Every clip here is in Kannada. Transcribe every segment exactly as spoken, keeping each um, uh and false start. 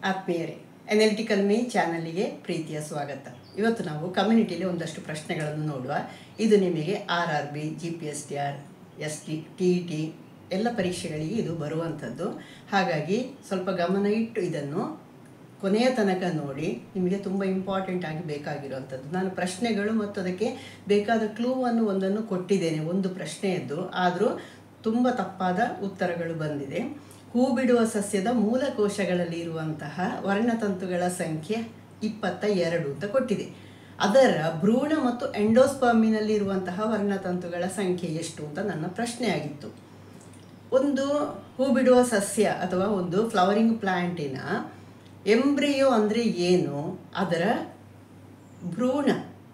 ಆತ್ಮೀಯರೇ, ಎನಲಿಟಿಕಲ್ ಮೀ ಚಾನಲ್ಗೆ ಪ್ರೀತಿಯ ಸ್ವಾಗತ. ಇವತ್ತು ನಾವು ಕಮ್ಯುನಿಟಿಲಿ ಒಂದಷ್ಟು ಪ್ರಶ್ನೆಗಳನ್ನು ನೋಡುವ. ಇದು ನಿಮಗೆ R R B, G P S T R, S T T E T ಎಲ್ಲ ಪರೀಕ್ಷೆಗಳಿಗೆ ಇದು ಬರುವಂಥದ್ದು. ಹಾಗಾಗಿ ಸ್ವಲ್ಪ ಗಮನ ಇಟ್ಟು ಇದನ್ನು ಕೊನೆಯ ತನಕ ನೋಡಿ. ನಿಮಗೆ ತುಂಬ ಇಂಪಾರ್ಟೆಂಟ್ ಆಗಿ ಬೇಕಾಗಿರುವಂಥದ್ದು. ನಾನು ಪ್ರಶ್ನೆಗಳು ಮತ್ತು ಅದಕ್ಕೆ ಬೇಕಾದ ಕ್ಲೂವನ್ನು ಒಂದನ್ನು ಕೊಟ್ಟಿದ್ದೇನೆ, ಒಂದು ಪ್ರಶ್ನೆಯದ್ದು. ಆದರೂ ತುಂಬ ತಪ್ಪಾದ ಉತ್ತರಗಳು ಬಂದಿದೆ. ಹೂ ಬಿಡುವ ಸಸ್ಯದ ಮೂಲಕೋಶಗಳಲ್ಲಿ ಇರುವಂತಹ ವರ್ಣತಂತುಗಳ ಸಂಖ್ಯೆ ಇಪ್ಪತ್ತ ಎರಡು ಅಂತ ಕೊಟ್ಟಿದೆ. ಅದರ ಭ್ರೂಣ ಮತ್ತು ಎಂಡೋಸ್ಪರ್ಮಿನಲ್ಲಿ ಇರುವಂತಹ ವರ್ಣತಂತುಗಳ ಸಂಖ್ಯೆ ಎಷ್ಟು ಅಂತ ನನ್ನ ಪ್ರಶ್ನೆ ಆಗಿತ್ತು. ಒಂದು ಹೂ ಬಿಡುವ ಸಸ್ಯ ಅಥವಾ ಒಂದು ಫ್ಲವರಿಂಗ್ ಪ್ಲಾಂಟಿನ ಎಂಬ್ರಿಯೋ ಅಂದರೆ ಏನು, ಅದರ ಭ್ರೂಣ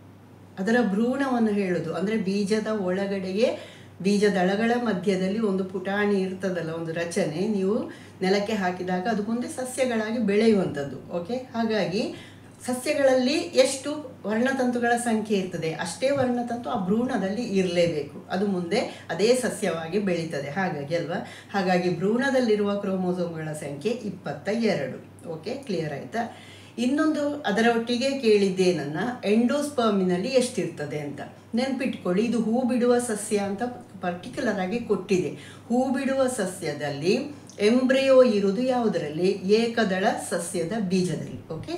ಅದರ ಭ್ರೂಣವನ್ನು ಹೇಳೋದು. ಅಂದರೆ ಬೀಜದ ಒಳಗಡೆಗೆ, ಬೀಜದಳಗಳ ಮಧ್ಯದಲ್ಲಿ ಒಂದು ಪುಟಾಣಿ ಇರ್ತದಲ್ಲ, ಒಂದು ರಚನೆ, ನೀವು ನೆಲಕ್ಕೆ ಹಾಕಿದಾಗ ಅದು ಮುಂದೆ ಸಸ್ಯಗಳಾಗಿ ಬೆಳೆಯುವಂಥದ್ದು. ಓಕೆ, ಹಾಗಾಗಿ ಸಸ್ಯಗಳಲ್ಲಿ ಎಷ್ಟು ವರ್ಣತಂತುಗಳ ಸಂಖ್ಯೆ ಇರ್ತದೆ ಅಷ್ಟೇ ವರ್ಣತಂತು ಆ ಭ್ರೂಣದಲ್ಲಿ ಇರಲೇಬೇಕು. ಅದು ಮುಂದೆ ಅದೇ ಸಸ್ಯವಾಗಿ ಬೆಳೀತದೆ. ಹಾಗಾಗಿ ಅಲ್ವಾ, ಹಾಗಾಗಿ ಭ್ರೂಣದಲ್ಲಿರುವ ಕ್ರೋಮೋಸೋಮ್ಗಳ ಸಂಖ್ಯೆ ಇಪ್ಪತ್ತ ಎರಡು. ಓಕೆ, ಕ್ಲಿಯರ್ ಆಯಿತಾ? ಇನ್ನೊಂದು ಅದರ ಒಟ್ಟಿಗೆ ಕೇಳಿದ್ದೆ, ನನ್ನ ಎಂಡೋಸ್ಪರ್ಮಿನಲ್ಲಿ ಎಷ್ಟಿರ್ತದೆ ಅಂತ ನೆನ್ಪಿಟ್ಕೊಳ್ಳಿ. ಇದು ಹೂ ಬಿಡುವ ಸಸ್ಯ ಅಂತ ಪರ್ಟಿಕ್ಯುಲರ್ ಆಗಿ ಕೊಟ್ಟಿದೆ. ಹೂ ಬಿಡುವ ಸಸ್ಯದಲ್ಲಿ ಎಂಬ್ರಿಯೋ ಇರುವುದು ಯಾವುದರಲ್ಲಿ? ಏಕದಳ ಸಸ್ಯದ ಬೀಜದಲ್ಲಿ. ಓಕೆ,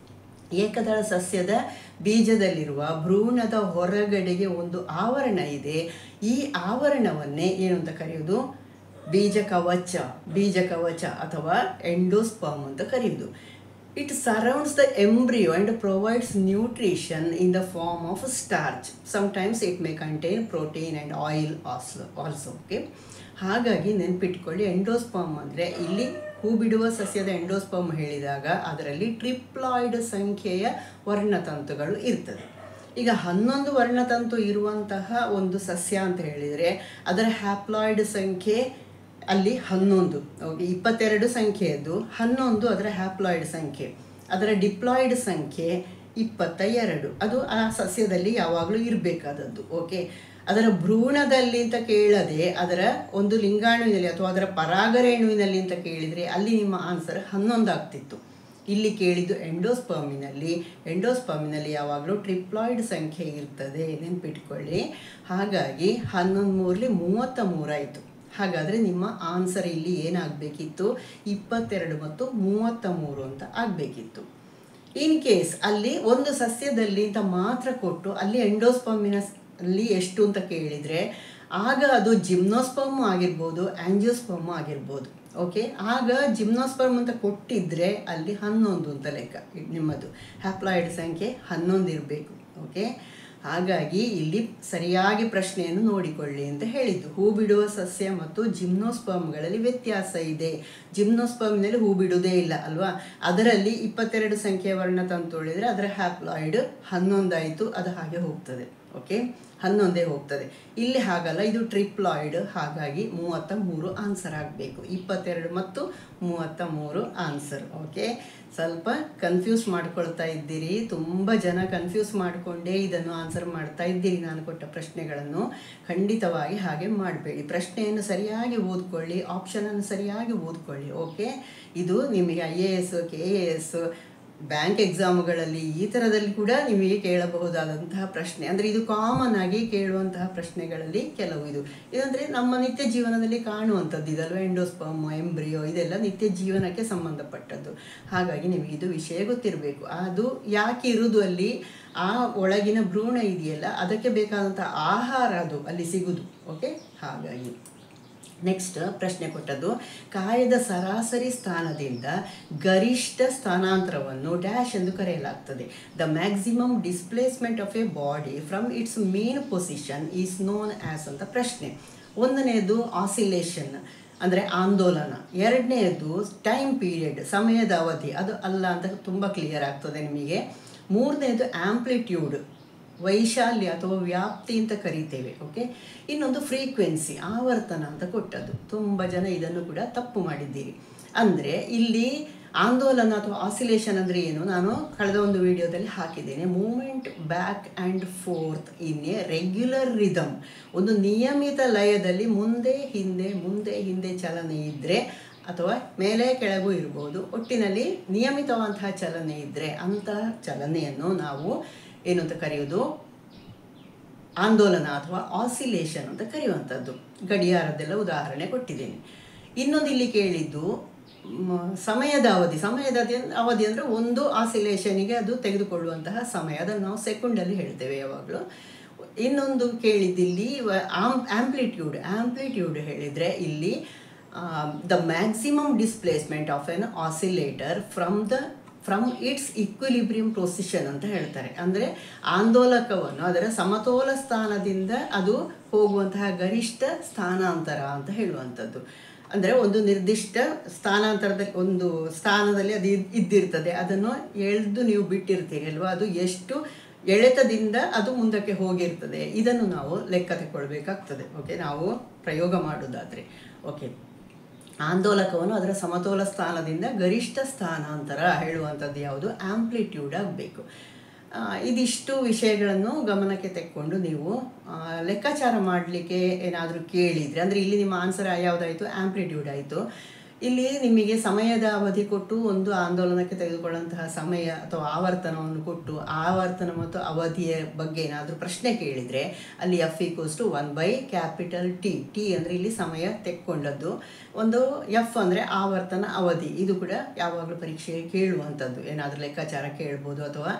ಏಕದಳ ಸಸ್ಯದ ಬೀಜದಲ್ಲಿರುವ ಭ್ರೂಣದ ಹೊರಗಡೆಗೆ ಒಂದು ಆವರಣ ಇದೆ. ಈ ಆವರಣವನ್ನೇ ಏನು ಅಂತ ಕರೆಯುವುದು? ಬೀಜ ಕವಚ, ಬೀಜ ಕವಚ ಅಥವಾ ಎಂಡೋಸ್ಪರ್ಮ್ ಅಂತ ಕರೆಯುವುದು. It surrounds the embryo and provides nutrition in the form of starch. Sometimes it may contain protein and oil also. Okay? ಹಾಗಾಗಿ ನೆನ್ಪಿಟ್ಕೊಳ್ಳಿ, ಎಂಡೋಸ್ಪರ್ಮ್ ಅಂದರೆ ಇಲ್ಲಿ ಹೂ ಬಿಡುವ ಸಸ್ಯದ ಎಂಡೋಸ್ಪರ್ಮ್ ಹೇಳಿದಾಗ ಅದರಲ್ಲಿ ಟ್ರಿಪ್ಲಾಯ್ಡ್ ಸಂಖ್ಯೆಯ ವರ್ಣತಂತುಗಳು ಇರ್ತದೆ. ಈಗ ಹನ್ನೊಂದು ವರ್ಣತಂತು ಇರುವಂತಹ ಒಂದು ಸಸ್ಯ ಅಂತ ಹೇಳಿದರೆ ಅದರ ಹ್ಯಾಪ್ಲಾಯ್ಡ್ ಸಂಖ್ಯೆ ಅಲ್ಲಿ ಹನ್ನೊಂದು. ಓಕೆ, ಇಪ್ಪತ್ತೆರಡು ಸಂಖ್ಯೆಯದ್ದು, ಹನ್ನೊಂದು ಅದರ ಹ್ಯಾಪ್ಲಾಯ್ಡ್ ಸಂಖ್ಯೆ. ಅದರ ಡಿಪ್ಲಾಯ್ಡ್ ಸಂಖ್ಯೆ ಇಪ್ಪತ್ತ ಎರಡು. ಅದು ಆ ಸಸ್ಯದಲ್ಲಿ ಯಾವಾಗಲೂ ಇರಬೇಕಾದದ್ದು. ಓಕೆ, ಅದರ ಭ್ರೂಣದಲ್ಲಿ ಅಂತ ಕೇಳದೆ ಅದರ ಒಂದು ಲಿಂಗಾಣುವಿನಲ್ಲಿ ಅಥವಾ ಅದರ ಪರಾಗರೇಣುವಿನಲ್ಲಿ ಅಂತ ಕೇಳಿದರೆ ಅಲ್ಲಿ ನಿಮ್ಮ ಆನ್ಸರ್ ಹನ್ನೊಂದು ಆಗ್ತಿತ್ತು. ಇಲ್ಲಿ ಕೇಳಿದ್ದು ಎಂಡೋಸ್ಪರ್ಮಿನಲ್ಲಿ. ಎಂಡೋಸ್ಪರ್ಮಿನಲ್ಲಿ ಯಾವಾಗಲೂ ಟ್ರಿಪ್ಲಾಯ್ಡ್ ಸಂಖ್ಯೆ ಇರ್ತದೆ, ನೆನ್ಪಿಟ್ಕೊಳ್ಳಿ. ಹಾಗಾಗಿ ಹನ್ನೊಂದು ಮೂರಲಿ ಮೂವತ್ತ ಮೂರಾಯಿತು. ಹಾಗಾದರೆ ನಿಮ್ಮ ಆನ್ಸರ್ ಇಲ್ಲಿ ಏನಾಗಬೇಕಿತ್ತು? ಇಪ್ಪತ್ತೆರಡು ಮತ್ತು ಮೂವತ್ತ ಮೂರು ಅಂತ ಆಗಬೇಕಿತ್ತು. ಇನ್ ಕೇಸ್ ಅಲ್ಲಿ ಒಂದು ಸಸ್ಯದಲ್ಲಿ ಅಂತ ಮಾತ್ರ ಕೊಟ್ಟು ಅಲ್ಲಿ ಎಂಡೋಸ್ಪರ್ಮಿನ ಅಲ್ಲಿ ಎಷ್ಟು ಅಂತ ಕೇಳಿದರೆ ಆಗ ಅದು ಜಿಮ್ನೋಸ್ಪರ್ಮ್ ಆಗಿರ್ಬೋದು, ಆಂಜಿಯೋಸ್ಪರ್ಮ್ ಆಗಿರ್ಬೋದು. ಓಕೆ, ಆಗ ಜಿಮ್ನೋಸ್ಪರ್ಮ್ ಅಂತ ಕೊಟ್ಟಿದ್ದರೆ ಅಲ್ಲಿ ಹನ್ನೊಂದು ಅಂತ ಲೆಕ್ಕ. ನಿಮ್ಮದು ಹ್ಯಾಪ್ಲಾಯ್ಡ್ ಸಂಖ್ಯೆ ಹನ್ನೊಂದು ಇರಬೇಕು. ಓಕೆ, ಹಾಗಾಗಿ ಇಲ್ಲಿ ಸರಿಯಾಗಿ ಪ್ರಶ್ನೆಯನ್ನು ನೋಡಿಕೊಳ್ಳಿ ಅಂತ ಹೇಳಿದ್ದು. ಹೂ ಬಿಡುವ ಸಸ್ಯ ಮತ್ತು ಜಿಮ್ನೋಸ್ಪರ್ಮ್ಗಳಲ್ಲಿ ವ್ಯತ್ಯಾಸ ಇದೆ. ಜಿಮ್ನೋಸ್ಪರ್ಮ್ನಲ್ಲಿ ಹೂ ಬಿಡುವುದೇ ಇಲ್ಲ ಅಲ್ವಾ, ಅದರಲ್ಲಿ ಇಪ್ಪತ್ತೆರಡು ಸಂಖ್ಯೆಯ ವರ್ಣತಂತು ಉಳಿದರೆ ಅದರ ಹ್ಯಾಪ್ಲಾಯ್ಡ್ ಹನ್ನೊಂದಾಯಿತು, ಅದು ಹಾಗೆ ಹೋಗ್ತದೆ. ಓಕೆ, ಹನ್ನೊಂದೇ ಹೋಗ್ತದೆ. ಇಲ್ಲಿ ಹಾಗಲ್ಲ, ಇದು ಟ್ರಿಪ್ಲಾಯ್ಡ್. ಹಾಗಾಗಿ ಮೂವತ್ತ ಮೂರು ಆನ್ಸರ್ ಆಗಬೇಕು. ಇಪ್ಪತ್ತೆರಡು ಮತ್ತು ಮೂವತ್ತ ಮೂರು ಆನ್ಸರ್. ಓಕೆ, ಸ್ವಲ್ಪ ಕನ್ಫ್ಯೂಸ್ ಮಾಡ್ಕೊಳ್ತಾ ಇದ್ದೀರಿ. ತುಂಬ ಜನ ಕನ್ಫ್ಯೂಸ್ ಮಾಡಿಕೊಂಡೇ ಇದನ್ನು ಆನ್ಸರ್ ಮಾಡ್ತಾ ಇದ್ದೀರಿ. ನಾನು ಕೊಟ್ಟ ಪ್ರಶ್ನೆಗಳನ್ನು ಖಂಡಿತವಾಗಿ ಹಾಗೆ ಮಾಡಬೇಡಿ. ಪ್ರಶ್ನೆಯನ್ನು ಸರಿಯಾಗಿ ಓದ್ಕೊಳ್ಳಿ, ಆಪ್ಷನನ್ನು ಸರಿಯಾಗಿ ಓದ್ಕೊಳ್ಳಿ. ಓಕೆ, ಇದು ನಿಮಗೆ I A S, K A S, bank ಎಕ್ಸಾಮ್ಗಳಲ್ಲಿ ಈ ಥರದಲ್ಲಿ ಕೂಡ ನಿಮಗೆ ಕೇಳಬಹುದಾದಂತಹ ಪ್ರಶ್ನೆ. ಅಂದರೆ ಇದು ಕಾಮನ್ ಆಗಿ ಕೇಳುವಂತಹ ಪ್ರಶ್ನೆಗಳಲ್ಲಿ ಕೆಲವು. ಇದು ಇದಂದರೆ ನಮ್ಮ ನಿತ್ಯ ಜೀವನದಲ್ಲಿ ಕಾಣುವಂಥದ್ದು ಇದಲ್ವ. ಎಂಡೋಸ್ಪರ್ಮ್, ಎಂಬ್ರಿಯೋ ಇದೆಲ್ಲ ನಿತ್ಯ ಜೀವನಕ್ಕೆ ಸಂಬಂಧಪಟ್ಟದ್ದು. ಹಾಗಾಗಿ ನಿಮಗೆ ಇದು ವಿಷಯ ಗೊತ್ತಿರಬೇಕು. ಅದು ಯಾಕೆ ಇರುವುದು ಅಲ್ಲಿ, ಆ ಒಳಗಿನ ಭ್ರೂಣ ಇದೆಯಲ್ಲ ಅದಕ್ಕೆ ಬೇಕಾದಂಥ ಆಹಾರ ಅದು ಅಲ್ಲಿ ಸಿಗುವುದು. ಓಕೆ, ಹಾಗಾಗಿ ನೆಕ್ಸ್ಟ್ ಪ್ರಶ್ನೆ ಕೊಟ್ಟದ್ದು, ಕಾಯದ ಸರಾಸರಿ ಸ್ಥಾನದಿಂದ ಗರಿಷ್ಠ ಸ್ಥಾನಾಂತರವನ್ನು ಡ್ಯಾಶ್ ಎಂದು ಕರೆಯಲಾಗ್ತದೆ. The maximum displacement of a body from its mean position is known as ಅಂತ ಪ್ರಶ್ನೆ. ಒಂದನೆಯದು ಆಸಿಲೇಷನ್ ಅಂದರೆ ಆಂದೋಲನ, ಎರಡನೆಯದು ಟೈಮ್ ಪೀರಿಯಡ್, ಸಮಯದ ಅವಧಿ, ಅದು ಅಲ್ಲ ಅಂತ ತುಂಬ ಕ್ಲಿಯರ್ ಆಗ್ತದೆ ನಿಮಗೆ. ಮೂರನೇದು ಆಂಪ್ಲಿಟ್ಯೂಡ್, ವೈಶಾಲ್ಯ ಅಥವಾ ವ್ಯಾಪ್ತಿ ಅಂತ ಕರಿತೇವೆ. ಓಕೆ, ಇನ್ನೊಂದು ಫ್ರೀಕ್ವೆನ್ಸಿ, ಆವರ್ತನ ಅಂತ ಕೊಟ್ಟದ್ದು. ತುಂಬ ಜನ ಇದನ್ನು ಕೂಡ ತಪ್ಪು ಮಾಡಿದ್ದೀರಿ. ಅಂದರೆ ಇಲ್ಲಿ ಆಂದೋಲನ ಅಥವಾ ಆಸಿಲೇಷನ್ ಅಂದರೆ ಏನು, ನಾನು ಕಳೆದ ಒಂದು ವಿಡಿಯೋದಲ್ಲಿ ಹಾಕಿದ್ದೇನೆ. Movement back and forth in a regular rhythm, ಒಂದು ನಿಯಮಿತ ಲಯದಲ್ಲಿ ಮುಂದೆ ಹಿಂದೆ ಮುಂದೆ ಹಿಂದೆ ಚಲನೆ ಇದ್ದರೆ ಅಥವಾ ಮೇಲೆ ಕೆಳಗೂ ಇರ್ಬೋದು. ಒಟ್ಟಿನಲ್ಲಿ ನಿಯಮಿತವಾದಂತಹ ಚಲನೆ ಇದ್ದರೆ ಅಂತಹ ಚಲನೆಯನ್ನು ನಾವು ಏನು ಅಂತ ಕರೆಯೋದು, ಆಂದೋಲನ ಅಥವಾ ಆಸಿಲೇಷನ್ ಅಂತ ಕರೆಯುವಂಥದ್ದು. ಗಡಿಯಾರದ್ದೆಲ್ಲ ಉದಾಹರಣೆ ಕೊಟ್ಟಿದ್ದೇನೆ. ಇನ್ನೊಂದು ಇಲ್ಲಿ ಕೇಳಿದ್ದು ಸಮಯದ ಅವಧಿ. ಸಮಯದ ಅವಧಿ ಅಂದರೆ ಒಂದು ಆಸಿಲೇಷನಿಗೆ ಅದು ತೆಗೆದುಕೊಳ್ಳುವಂತಹ ಸಮಯ, ಅದನ್ನು ನಾವು ಸೆಕೆಂಡಲ್ಲಿ ಹೇಳ್ತೇವೆ ಯಾವಾಗಲೂ. ಇನ್ನೊಂದು ಕೇಳಿದ್ದಿಲ್ಲಿ ಆಮ್ ಆಂಪ್ಲಿಟ್ಯೂಡ್ ಆಂಪ್ಲಿಟ್ಯೂಡ್ ಹೇಳಿದರೆ ಇಲ್ಲಿ the maximum displacement of an oscillator from the from its equilibrium position ಅಂತ ಹೇಳ್ತಾರೆ. ಅಂದರೆ ಆಂದೋಲಕವನ್ನು ಅದರ ಸಮತೋಲ ಸ್ಥಾನದಿಂದ ಅದು ಹೋಗುವಂತಹ ಗರಿಷ್ಠ ಸ್ಥಾನಾಂತರ ಅಂತ ಹೇಳುವಂಥದ್ದು. ಅಂದರೆ ಒಂದು ನಿರ್ದಿಷ್ಟ ಸ್ಥಾನಾಂತರದಲ್ಲಿ ಒಂದು ಸ್ಥಾನದಲ್ಲಿ ಅದು ಇದ್ದಿರ್ತದೆ, ಅದನ್ನು ಎಳೆದು ನೀವು ಬಿಟ್ಟಿರ್ತೀರಿ ಅಲ್ವಾ, ಅದು ಎಷ್ಟು ಎಳೆತದಿಂದ ಅದು ಮುಂದಕ್ಕೆ ಹೋಗಿರ್ತದೆ, ಇದನ್ನು ನಾವು ಲೆಕ್ಕ ತಗೊಳ್ಬೇಕಾಗ್ತದೆ. ಓಕೆ, ನಾವು ಪ್ರಯೋಗ ಮಾಡೋದಾದರೆ ಓಕೆ, ಆಂದೋಲಕವನ್ನು ಅದರ ಸಮತೋಲ ಸ್ಥಾನದಿಂದ ಗರಿಷ್ಠ ಸ್ಥಾನಾಂತರ ಹೇಳುವಂಥದ್ದು ಯಾವುದು, ಆಂಪ್ಲಿಟ್ಯೂಡ್ ಆಗಬೇಕು. ಇದಿಷ್ಟು ವಿಷಯಗಳನ್ನು ಗಮನಕ್ಕೆ ತೆಕ್ಕೊಂಡು ನೀವು ಲೆಕ್ಕಾಚಾರ ಮಾಡಲಿಕ್ಕೆ ಏನಾದರೂ ಕೇಳಿದರೆ, ಅಂದರೆ ಇಲ್ಲಿ ನಿಮ್ಮ ಆನ್ಸರ್ ಯಾವುದಾಯಿತು, ಆಂಪ್ಲಿಟ್ಯೂಡ್ ಆಯಿತು. ಇಲ್ಲಿ ನಿಮಗೆ ಸಮಯದ ಅವಧಿ ಕೊಟ್ಟು ಒಂದು ಆಂದೋಲನಕ್ಕೆ ತೆಗೆದುಕೊಳ್ಳುವಂತಹ ಸಮಯ ಅಥವಾ ಆವರ್ತನವನ್ನು ಕೊಟ್ಟು ಆವರ್ತನ ಮತ್ತು ಅವಧಿಯ ಬಗ್ಗೆ ಏನಾದರೂ ಪ್ರಶ್ನೆ ಕೇಳಿದರೆ ಅಲ್ಲಿ F equals to one by capital T. T ಅಂದರೆ ಇಲ್ಲಿ ಸಮಯ ತೆಕ್ಕೊಂಡದ್ದು, ಒಂದು ಎಫ್ ಅಂದರೆ ಆವರ್ತನ ಅವಧಿ. ಇದು ಕೂಡ ಯಾವಾಗಲೂ ಪರೀಕ್ಷೆಗೆ ಕೇಳುವಂಥದ್ದು, ಏನಾದರೂ ಲೆಕ್ಕಾಚಾರ ಕೇಳ್ಬೋದು ಅಥವಾ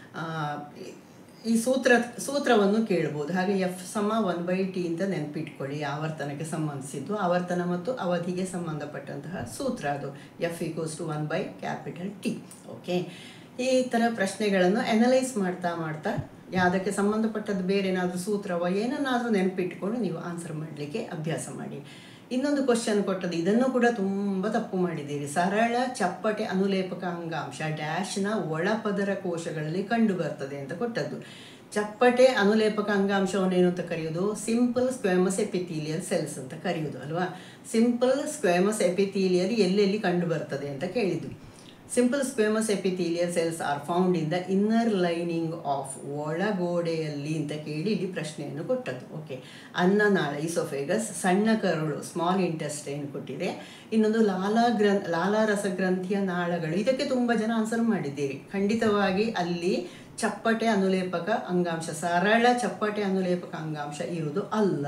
ಈ ಸೂತ್ರ ಸೂತ್ರವನ್ನು ಕೇಳ್ಬೋದು. ಹಾಗೆ ಎಫ್ ಸಮ ಒನ್ ಬೈ ಟಿ ಅಂತ ನೆನಪಿಟ್ಕೊಳ್ಳಿ, ಆವರ್ತನಕ್ಕೆ ಸಂಬಂಧಿಸಿದ್ದು, ಆವರ್ತನ ಮತ್ತು ಅವಧಿಗೆ ಸಂಬಂಧಪಟ್ಟಂತಹ ಸೂತ್ರ ಅದು F equals to one by capital T. Okay, ಈ ಥರ ಪ್ರಶ್ನೆಗಳನ್ನು ಅನಲೈಸ್ ಮಾಡ್ತಾ ಮಾಡ್ತಾ ಯಾವುದಕ್ಕೆ ಸಂಬಂಧಪಟ್ಟದ್ದು ಬೇರೆ ಏನಾದರೂ ಸೂತ್ರವ ಏನನ್ನಾದರೂ ನೆನಪಿಟ್ಕೊಂಡು ನೀವು ಆನ್ಸರ್ ಮಾಡಲಿಕ್ಕೆ ಅಭ್ಯಾಸ ಮಾಡಿ. ಇನ್ನೊಂದು ಕ್ವಶನ್ ಕೊಟ್ಟದ್ದು, ಇದನ್ನು ಕೂಡ ತುಂಬ ತಪ್ಪು ಮಾಡಿದ್ದೀರಿ. ಸರಳ ಚಪ್ಪಟೆ ಅನುಲೇಪಕ ಅಂಗಾಂಶ ಡ್ಯಾಶ್ನ ಒಳಪದರ ಕೋಶಗಳಲ್ಲಿ ಕಂಡು ಬರ್ತದೆ ಅಂತ ಕೊಟ್ಟದ್ದು. ಚಪ್ಪಟೆ ಅನುಲೇಪಕ ಅಂಗಾಂಶವನ್ನು ಏನು ಅಂತ ಕರೆಯೋದು, ಸಿಂಪಲ್ ಸ್ಕ್ವೇಮಸ್ ಎಪಿಥೀಲಿಯಲ್ ಸೆಲ್ಸ್ ಅಂತ ಕರೆಯೋದು ಅಲ್ವಾ. ಸಿಂಪಲ್ ಸ್ಕ್ವೇಮಸ್ ಎಪಿಥೀಲಿಯಲ್ ಎಲ್ಲೆಲ್ಲಿ ಕಂಡು ಬರ್ತದೆ ಅಂತ ಕೇಳಿದ್ದು. Simple squamous epithelial cells are found in the inner lining of, ಒಳಗೋಡೆಯಲ್ಲಿ ಅಂತ ಕೇಳಿ ಇಲ್ಲಿ ಪ್ರಶ್ನೆಯನ್ನು ಕೊಟ್ಟದ್ದು. ಓಕೆ, ಅನ್ನನಾಳ ಇಸೋಫೇಗಸ್, ಸಣ್ಣ ಕರುಳು ಸ್ಮಾಲ್ ಇಂಟೆಸ್ಟೈನ್ ಕೊಟ್ಟಿದೆ. ಇನ್ನೊಂದು ಲಾಲಾ ಗ್ರಂ ಲಾಲಾರಸಗ್ರಂಥಿಯ ನಾಳಗಳು, ಇದಕ್ಕೆ ತುಂಬ ಜನ ಆನ್ಸರ್ ಮಾಡಿದ್ದೀರಿ. ಖಂಡಿತವಾಗಿ ಅಲ್ಲಿ ಚಪ್ಪಟೆ ಅನುಲೇಪಕ ಅಂಗಾಂಶ, ಸರಳ ಚಪ್ಪಟೆ ಅನುಲೇಪಕ ಅಂಗಾಂಶ ಇರುವುದು ಅಲ್ಲ.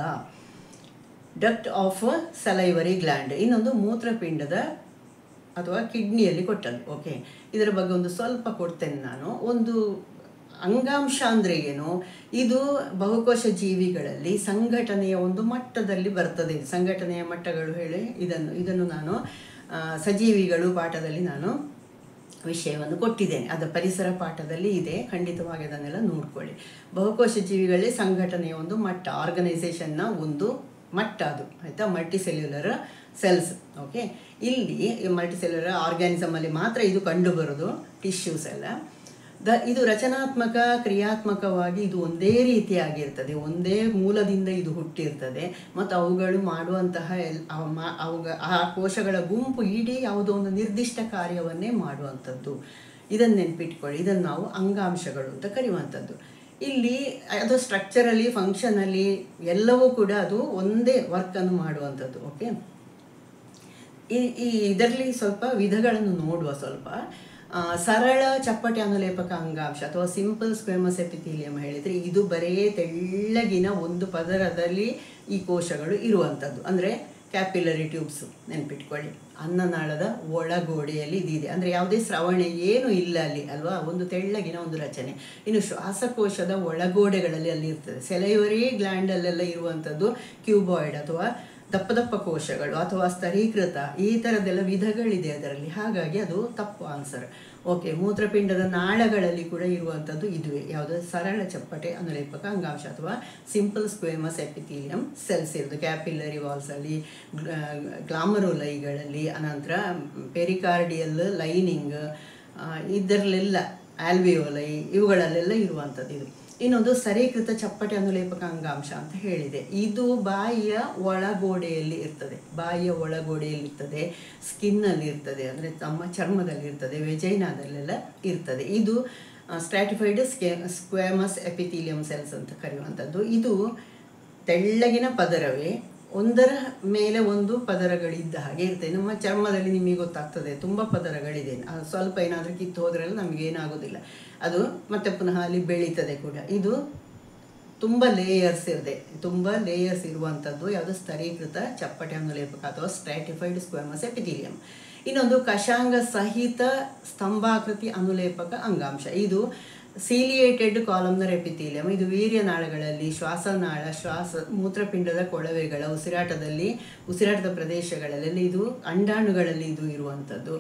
ಡಕ್ಟ್ ಆಫ್ ಸಲೈವರಿ ಗ್ಲ್ಯಾಂಡ್, ಇನ್ನೊಂದು ಮೂತ್ರಪಿಂಡದ ಅಥವಾ ಕಿಡ್ನಿಯಲ್ಲಿ ಕೊಟ್ಟದ್ದು. ಓಕೆ, ಇದರ ಬಗ್ಗೆ ಒಂದು ಸ್ವಲ್ಪ ಕೊಡ್ತೇನೆ ನಾನು. ಒಂದು ಅಂಗಾಂಶ ಅಂದರೆ ಏನು, ಇದು ಬಹುಕೋಶ ಜೀವಿಗಳಲ್ಲಿ ಸಂಘಟನೆಯ ಒಂದು ಮಟ್ಟದಲ್ಲಿ ಬರ್ತದೆ. ಸಂಘಟನೆಯ ಮಟ್ಟಗಳು ಹೇಳಿ ಇದನ್ನು ಇದನ್ನು ನಾನು ಸಜೀವಿಗಳು ಪಾಠದಲ್ಲಿ ನಾನು ವಿಷಯವನ್ನು ಕೊಟ್ಟಿದ್ದೇನೆ, ಅದು ಪರಿಸರ ಪಾಠದಲ್ಲಿ ಇದೆ, ಖಂಡಿತವಾಗಿ ಅದನ್ನೆಲ್ಲ ನೋಡ್ಕೊಳ್ಳಿ. ಬಹುಕೋಶ ಜೀವಿಗಳಲ್ಲಿ ಸಂಘಟನೆಯ ಒಂದು ಮಟ್ಟ, ಆರ್ಗನೈಸೇಷನ್ನ ಒಂದು ಮಟ್ಟ ಅದು, ಆಯಿತಾ, ಮಲ್ಟಿಸೆಲ್ಯುಲರ್ ಸೆಲ್ಸ್. ಓಕೆ, ಇಲ್ಲಿ ಮಲ್ಟಿಸೆಲ್ಯುಲರ್ ಆರ್ಗ್ಯಾನಿಸಮಲ್ಲಿ ಮಾತ್ರ ಇದು ಕಂಡುಬರೋದು, ಟಿಶ್ಯೂಸ್ ಎಲ್ಲ. ದ ಇದು ರಚನಾತ್ಮಕ ಕ್ರಿಯಾತ್ಮಕವಾಗಿ ಇದು ಒಂದೇ ರೀತಿಯಾಗಿರ್ತದೆ, ಒಂದೇ ಮೂಲದಿಂದ ಇದು ಹುಟ್ಟಿರ್ತದೆ ಮತ್ತು ಅವುಗಳು ಮಾಡುವಂತಹ ಎಲ್ ಅವುಗ ಆ ಕೋಶಗಳ ಗುಂಪು ಇಡೀ ಯಾವುದೋ ಒಂದು ನಿರ್ದಿಷ್ಟ ಕಾರ್ಯವನ್ನೇ ಮಾಡುವಂಥದ್ದು. ಇದನ್ನು ನೆನ್ಪಿಟ್ಕೊಳ್ಳಿ, ಇದನ್ನು ನಾವು ಅಂಗಾಂಶಗಳು ಅಂತ ಕರೆಯುವಂಥದ್ದು. ಇಲ್ಲಿ ಅದು ಸ್ಟ್ರಕ್ಚರಲ್ಲಿ ಫಂಕ್ಷನಲ್ಲಿ ಎಲ್ಲವೂ ಕೂಡ ಅದು ಒಂದೇ ವರ್ಕನ್ನು ಮಾಡುವಂಥದ್ದು. ಓಕೆ, ಈ ಈ ಇದರಲ್ಲಿ ಸ್ವಲ್ಪ ವಿಧಗಳನ್ನು ನೋಡುವ. ಸ್ವಲ್ಪ ಸರಳ ಚಪ್ಪಟೆ ಅನುಲೇಪಕ ಅಂಗಾಂಶ ಅಥವಾ ಸಿಂಪಲ್ ಸ್ಕ್ವೇಮಸ್ ಎಪಿಥೀಲಿಯಂ ಹೇಳಿದರೆ ಇದು ಬರೇ ತೆಳ್ಳಗಿನ ಒಂದು ಪದರದಲ್ಲಿ ಈ ಕೋಶಗಳು ಇರುವಂಥದ್ದು, ಅಂದರೆ ಕ್ಯಾಪಿಲರಿ ಟ್ಯೂಬ್ಸ್ ನೆನ್ಪಿಟ್ಕೊಳ್ಳಿ. ಅನ್ನನಾಳದ ಒಳಗೋಡೆಯಲ್ಲಿ ಇದಿದೆ, ಅಂದರೆ ಯಾವುದೇ ಸ್ರವಣೆ ಏನೂ ಇಲ್ಲ ಅಲ್ಲಿ ಅಲ್ವಾ, ಒಂದು ತೆಳ್ಳಗಿನ ಒಂದು ರಚನೆ. ಇನ್ನು ಶ್ವಾಸಕೋಶದ ಒಳಗೋಡೆಗಳಲ್ಲಿ ಅಲ್ಲಿ ಇರ್ತದೆ. ಸೆಲೈವರಿ ಗ್ಲ್ಯಾಂಡಲ್ಲೆಲ್ಲ ಇರುವಂಥದ್ದು ಕ್ಯೂಬಾಯ್ಡ್ ಅಥವಾ ದಪ್ಪ ದಪ್ಪ ಕೋಶಗಳು ಅಥವಾ ಸ್ತರೀಕೃತ, ಈ ಥರದ್ದೆಲ್ಲ ವಿಧಗಳಿದೆ ಅದರಲ್ಲಿ, ಹಾಗಾಗಿ ಅದು ತಪ್ಪು ಆನ್ಸರ್. ಓಕೆ, ಮೂತ್ರಪಿಂಡದ ನಾಳಗಳಲ್ಲಿ ಕೂಡ ಇರುವಂಥದ್ದು ಇದುವೇ, ಯಾವುದು, ಸರಳ ಚಪ್ಪಟೆ ಅನುಲೇಪಕ ಅಂಗಾಂಶ ಅಥವಾ ಸಿಂಪಲ್ ಸ್ಕ್ವೇಮಸ್ ಎಪಿಥೀಲಿಯಂ ಸೆಲ್ಸ್ ಇರೋದು. ಕ್ಯಾಪಿಲ್ಲರಿ ವಾಲ್ಸಲ್ಲಿ, ಗ್ಲಾಮರುಲೈಗಳಲ್ಲಿ, ಅನಂತರ ಪೆರಿಕಾರ್ಡಿಯಲ್ ಲೈನಿಂಗ್ ಇದರಲ್ಲೆಲ್ಲ, ಆಲ್ವಿಯೋಲೈ ಇವುಗಳಲ್ಲೆಲ್ಲ ಇರುವಂಥದ್ದು ಇದು. ಇನ್ನೊಂದು ಸ್ತರೀಕೃತ ಚಪ್ಪಟೆ ಅನುಲೇಪಕ ಅಂಗಾಂಶ ಅಂತ ಹೇಳಿದೆ, ಇದು ಬಾಯಿಯ ಒಳಗೋಡೆಯಲ್ಲಿ ಇರ್ತದೆ, ಬಾಯಿಯ ಒಳಗೋಡೆಯಲ್ಲಿ ಇರ್ತದೆ, ಸ್ಕಿನ್ನಲ್ಲಿ ಇರ್ತದೆ, ಅಂದರೆ ತಮ್ಮ ಚರ್ಮದಲ್ಲಿ ಇರ್ತದೆ, ವೆಜೈನಾದಲ್ಲೆಲ್ಲ ಇರ್ತದೆ. ಇದು ಸ್ಟ್ರಾಟಿಫೈಡ್ ಸ್ಕೆ ಸ್ಕ್ವೇಮಸ್ ಎಪಿಥೀಲಿಯಂ ಸೆಲ್ಸ್ ಅಂತ ಕರೆಯುವಂಥದ್ದು. ಇದು ತೆಳ್ಳಗಿನ ಪದರವೇ, ಒಂದರ ಮೇಲೆ ಒಂದು ಪದರಗಳಿದ್ದ ಹಾಗೆ ಇರ್ತದೆ. ನಮ್ಮ ಚರ್ಮದಲ್ಲಿ ನಿಮಗೆ ಗೊತ್ತಾಗ್ತದೆ ತುಂಬ ಪದರಗಳಿದೆ, ಸ್ವಲ್ಪ ಏನಾದರೂ ಕಿತ್ತು ಹೋದ್ರೆಲ್ಲ ನಮಗೇನಾಗೋದಿಲ್ಲ, ಅದು ಮತ್ತೆ ಪುನಃ ಅಲ್ಲಿ ಬೆಳೀತದೆ ಕೂಡ. ಇದು ತುಂಬ ಲೇಯರ್ಸ್ ಇದೆ, ತುಂಬ ಲೇಯರ್ಸ್ ಇರುವಂಥದ್ದು ಯಾವುದು ಸ್ತರೀಕೃತ ಚಪ್ಪಟೆ ಅನುಲೇಪಕ ಅಥವಾ ಸ್ಟ್ರಾಟಿಫೈಡ್ ಸ್ಕ್ವೇಮಸ್ ಎಪಿಥೀಲಿಯಂ. ಇನ್ನೊಂದು ಕಷಾಂಗ ಸಹಿತ ಸ್ತಂಭಾಕೃತಿ ಅನುಲೇಪಕ ಅಂಗಾಂಶ. ಇದು ಸೀಲಿಯೇಟೆಡ್ ಕಾಲಮ್ನರ್ ಎಪಿಥೀಲಿಯಂ. ಇದು ವೀರ್ಯನಾಳಗಳಲ್ಲಿ, ಶ್ವಾಸನಾಳ, ಶ್ವಾಸ ಮೂತ್ರಪಿಂಡದ ಕೊಳವೆಗಳ ಉಸಿರಾಟದಲ್ಲಿ ಉಸಿರಾಟದ ಪ್ರದೇಶಗಳಲ್ಲಿ, ಇದು ಅಂಡಾಣುಗಳಲ್ಲಿ ಇದು ಇರುವಂಥದ್ದು.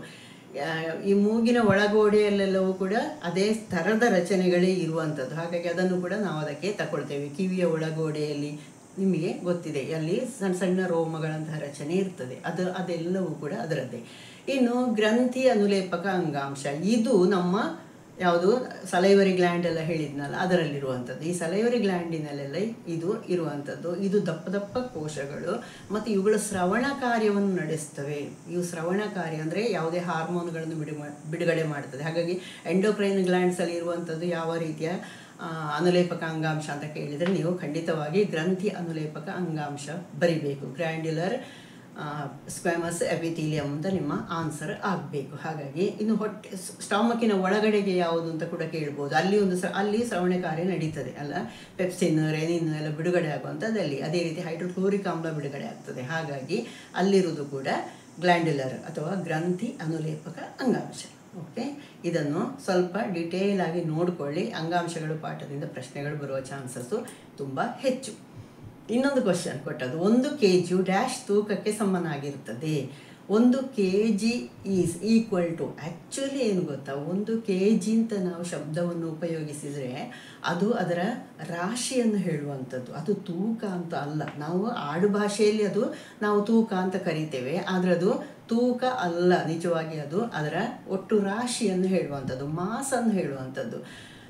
ಈ ಮೂಗಿನ ಒಳಗೋಡೆಯಲ್ಲೆಲ್ಲವೂ ಕೂಡ ಅದೇ ಥರದ ರಚನೆಗಳೇ ಇರುವಂಥದ್ದು. ಹಾಗಾಗಿ ಅದನ್ನು ಕೂಡ ನಾವು ಅದಕ್ಕೆ ತಗೊಳ್ತೇವೆ. ಕಿವಿಯ ಒಳಗೋಡೆಯಲ್ಲಿ ನಿಮಗೆ ಗೊತ್ತಿದೆ, ಅಲ್ಲಿ ಸಣ್ಣ ಸಣ್ಣ ರೋಮಗಳಂತಹ ರಚನೆ ಇರ್ತದೆ, ಅದು ಅದೆಲ್ಲವೂ ಕೂಡ ಅದರದ್ದೇ. ಇನ್ನು ಗ್ರಂಥಿ ಅನುಲೇಪಕ ಅಂಗಾಂಶ, ಇದು ನಮ್ಮ ಯಾವುದು ಸಲೈವರಿ ಗ್ಲ್ಯಾಂಡ್ ಎಲ್ಲ ಹೇಳಿದ್ನಲ್ಲ ಅದರಲ್ಲಿರುವಂಥದ್ದು. ಈ ಸಲೈವರಿ ಗ್ಲ್ಯಾಂಡಿನಲ್ಲೆಲ್ಲ ಇದು ಇರುವಂಥದ್ದು. ಇದು ದಪ್ಪ ದಪ್ಪ ಕೋಶಗಳು ಮತ್ತು ಇವುಗಳು ಶ್ರವಣ ಕಾರ್ಯವನ್ನು ನಡೆಸ್ತವೆ. ಇವು ಶ್ರವಣ ಕಾರ್ಯ ಅಂದರೆ ಯಾವುದೇ ಹಾರ್ಮೋನ್ಗಳನ್ನು ಬಿಡು ಬಿಡುಗಡೆ ಮಾಡ್ತದೆ. ಹಾಗಾಗಿ ಎಂಡೋಕ್ರೈನ್ ಗ್ಲ್ಯಾಂಡ್ಸಲ್ಲಿ ಇರುವಂಥದ್ದು ಯಾವ ರೀತಿಯ ಅನುಲೇಪಕ ಅಂಗಾಂಶ ಅಂತ ಕೇಳಿದರೆ ನೀವು ಖಂಡಿತವಾಗಿ ಗ್ರಂಥಿ ಅನುಲೇಪಕ ಅಂಗಾಂಶ ಬರಿಬೇಕು. ಗ್ರ್ಯಾಂಡ್ಯುಲರ್ ಸ್ಕ್ವೇಮಸ್ ಎಪಿಥೀಲಿಯಂ ಅಂತ ನಿಮ್ಮ ಆನ್ಸರ್ ಆಗಬೇಕು. ಹಾಗಾಗಿ ಇನ್ನು ಹೊಟ್ಟೆ ಸ್ಟಮಕಿನ ಒಳಗಡೆಗೆ ಯಾವುದು ಅಂತ ಕೂಡ ಕೇಳ್ಬೋದು. ಅಲ್ಲಿ ಒಂದು ಸ ಅಲ್ಲಿ ಶ್ರವಣ ಕಾರ್ಯ ನಡೀತದೆ ಅಲ್ಲ, ಪೆಪ್ಸಿನ್, ರೆನಿನ್ ಎಲ್ಲ ಬಿಡುಗಡೆ ಆಗುವಂಥದ್ದಲ್ಲಿ. ಅದೇ ರೀತಿ ಹೈಡ್ರೋಕ್ಲೋರಿಕ್ ಆಮ್ಲ ಬಿಡುಗಡೆ ಆಗ್ತದೆ. ಹಾಗಾಗಿ ಅಲ್ಲಿರುವುದು ಕೂಡ ಗ್ಲ್ಯಾಂಡ್ಯುಲರ್ ಅಥವಾ ಗ್ರಂಥಿ ಅನುಲೇಪಕ ಅಂಗಾಂಶ. ಓಕೆ, ಇದನ್ನು ಸ್ವಲ್ಪ ಡಿಟೇಲ್ ಆಗಿ ನೋಡಿಕೊಳ್ಳಿ. ಅಂಗಾಂಶಗಳು ಪಾಠದಿಂದ ಪ್ರಶ್ನೆಗಳು ಬರುವ ಚಾನ್ಸಸ್ಸು ತುಂಬ ಹೆಚ್ಚು. ಇನ್ನೊಂದು ಕ್ವಶನ್ ಕೊಟ್ಟದ್ದು, ಒಂದು ಕೆ ಜಿಯು ಡ್ಯಾಶ್ ತೂಕಕ್ಕೆ ಸಮನಾಗಿರ್ತದೆ. ಒಂದು K G is equal to, actually ಏನು ಗೊತ್ತಾ, ಒಂದು ಕೆ ಜಿ ಅಂತ ನಾವು ಶಬ್ದವನ್ನು ಉಪಯೋಗಿಸಿದರೆ ಅದು ಅದರ ರಾಶಿಯನ್ನು ಹೇಳುವಂಥದ್ದು, ಅದು ತೂಕ ಅಂತ ಅಲ್ಲ. ನಾವು ಆಡು ಭಾಷೆಯಲ್ಲಿ ಅದು ನಾವು ತೂಕ ಅಂತ ಕರಿತೇವೆ, ಆದರೆ ಅದು ತೂಕ ಅಲ್ಲ. ನಿಜವಾಗಿ ಅದು ಅದರ ಒಟ್ಟು ರಾಶಿಯನ್ನು ಹೇಳುವಂಥದ್ದು, ಮಾಸನ್ನು ಹೇಳುವಂಥದ್ದು.